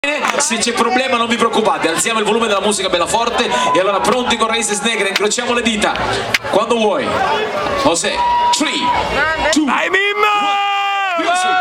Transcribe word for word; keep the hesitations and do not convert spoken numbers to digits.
Se c'è problema non vi preoccupate, alziamo il volume della musica bella forte e allora pronti con Raíces Negras, incrociamo le dita. Quando vuoi. José, tre, due, uno, music.